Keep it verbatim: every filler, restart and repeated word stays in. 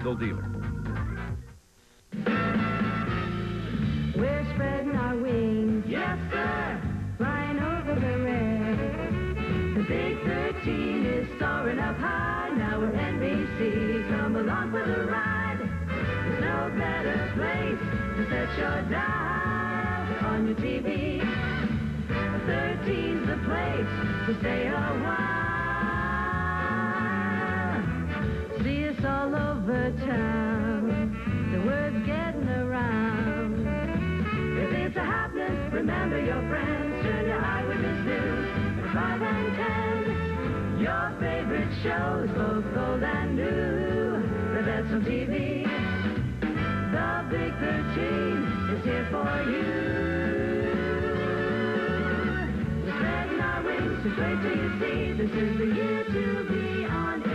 legal dealer. We're spreading our wings, yes sir, flying over the red. The Big thirteen is soaring up high, now we're N B C, come along for the ride. There's no better place to set your dial on your T V. thirteen's the place to stay a while. See us all over town, the word's getting around. If it's a happening, remember your friends, turn your Eyewitness News at five and ten. Your favorite shows, both old and new, the best on T V. The Big thirteen is here for you. We're spreading our wings, just wait till you see. This is the year to be on air.